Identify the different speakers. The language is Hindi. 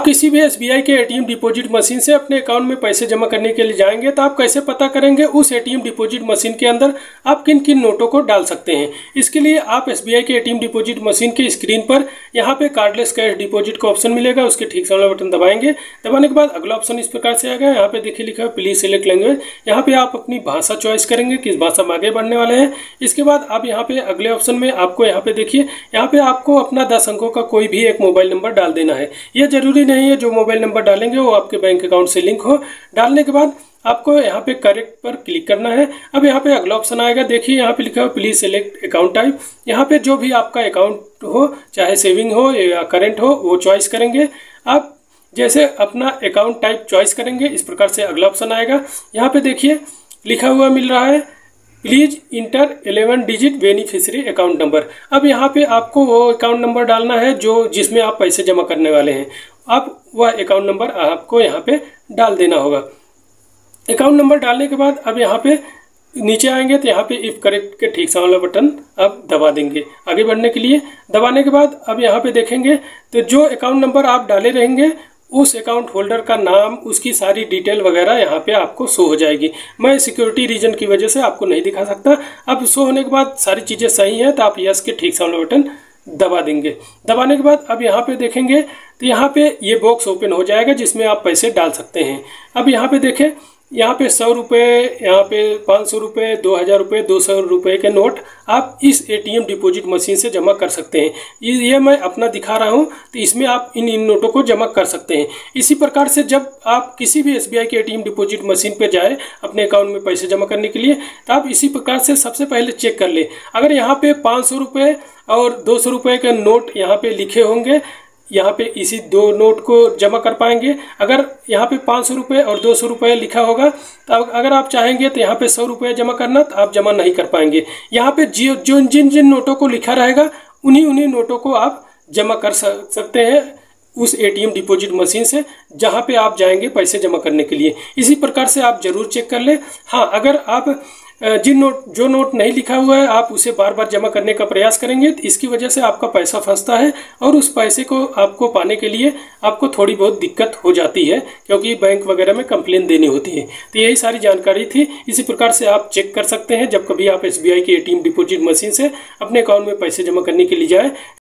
Speaker 1: किसी भी एसबीआई के एटीएम डिपॉजिट मशीन से अपने अकाउंट में पैसे जमा करने के लिए जाएंगे तो आप कैसे पता करेंगे उस एटीएम डिपॉजिट मशीन के अंदर आप किन किन नोटों को डाल सकते हैं। इसके लिए आप एसबीआई के एटीएम डिपॉजिट मशीन के स्क्रीन पर यहाँ पे कार्डलेस कैश डिपॉजिट का ऑप्शन मिलेगा, उसके ठीक सामने बटन दबाएंगे। दबाने के बाद अगला ऑप्शन इस प्रकार से आएगा। यहाँ पे देखिए लिखा है प्लीज सिलेक्ट लैंग्वेज। यहाँ पे आप अपनी भाषा चॉइस करेंगे, किस भाषा में आगे बढ़ने वाले हैं। इसके बाद आप यहाँ पे अगले ऑप्शन में आपको यहाँ पे देखिए, यहाँ पे आपको अपना 10 अंकों का कोई भी एक मोबाइल नंबर डाल देना है। यह जरूरी नहीं है जो मोबाइल नंबर डालेंगे वो आपके बैंक अकाउंट से लिंक हो। डालने के बाद आपको यहाँ पे करेक्ट पर क्लिक करना है। अब यहाँ पे अगला ऑप्शन आएगा, देखिए यहाँ पे लिखा है प्लीज सेलेक्ट अकाउंट टाइप। यहाँ पे जो भी आपका अकाउंट हो, चाहे सेविंग हो या करेंट हो, वो चॉइस करेंगे। आप जैसे अपना अकाउंट टाइप चॉइस करेंगे इस प्रकार से अगला ऑप्शन आएगा। यहाँ पे देखिए लिखा हुआ मिल रहा है please enter 11 digit beneficiary account number. अब यहाँ पे आपको वो अकाउंट नंबर डालना है जो जिसमें आप पैसे जमा करने वाले हैं। अब वह अकाउंट नंबर आपको यहाँ पे डाल देना होगा। अकाउंट नंबर डालने के बाद अब यहाँ पे नीचे आएंगे तो यहाँ पे इफ करेक्ट के ठीक सामने बटन अब दबा देंगे आगे बढ़ने के लिए। दबाने के बाद अब यहाँ पे देखेंगे तो जो अकाउंट नंबर आप डाले रहेंगे उस अकाउंट होल्डर का नाम, उसकी सारी डिटेल वगैरह यहाँ पे आपको शो हो जाएगी। मैं सिक्योरिटी रीजन की वजह से आपको नहीं दिखा सकता। अब शो होने के बाद सारी चीज़ें सही हैं तो आप यस के ठीक सामने बटन दबा देंगे। दबाने के बाद अब यहाँ पे देखेंगे तो यहाँ पे ये बॉक्स ओपन हो जाएगा जिसमें आप पैसे डाल सकते हैं। अब यहाँ पे देखें, यहाँ पे 100 रुपये, यहाँ पे 500 रुपये, 2000 रुपये, 200 रुपये के नोट आप इस एटीएम डिपॉजिट मशीन से जमा कर सकते हैं। ये मैं अपना दिखा रहा हूँ तो इसमें आप इन नोटों को जमा कर सकते हैं। इसी प्रकार से जब आप किसी भी एसबीआई के एटीएम डिपॉजिट मशीन पर जाए अपने अकाउंट में पैसे जमा करने के लिए तो आप इसी प्रकार से सबसे पहले चेक कर ले। अगर यहाँ पे 500 रुपये और 200 रुपये के नोट यहाँ पे लिखे होंगे, यहाँ पे इसी दो नोट को जमा कर पाएंगे। अगर यहाँ पे 500 रुपये और 200 रुपये लिखा होगा तो अगर आप चाहेंगे तो यहाँ पे 100 रुपये जमा करना तो आप जमा नहीं कर पाएंगे। यहाँ पे जिन जिन नोटों को लिखा रहेगा उन्हीं नोटों को आप जमा कर सकते हैं उस एटीएम डिपॉजिट मशीन से जहाँ पे आप जाएंगे पैसे जमा करने के लिए। इसी प्रकार से आप जरूर चेक कर ले। हाँ, अगर आप जो नोट नहीं लिखा हुआ है आप उसे बार बार जमा करने का प्रयास करेंगे तो इसकी वजह से आपका पैसा फंसता है और उस पैसे को आपको पाने के लिए आपको थोड़ी बहुत दिक्कत हो जाती है क्योंकि बैंक वगैरह में कंप्लेन देनी होती है। तो यही सारी जानकारी थी। इसी प्रकार से आप चेक कर सकते हैं जब कभी आप एसबीआई की एटीएम डिपॉजिट मशीन से अपने अकाउंट में पैसे जमा करने के लिए जाए।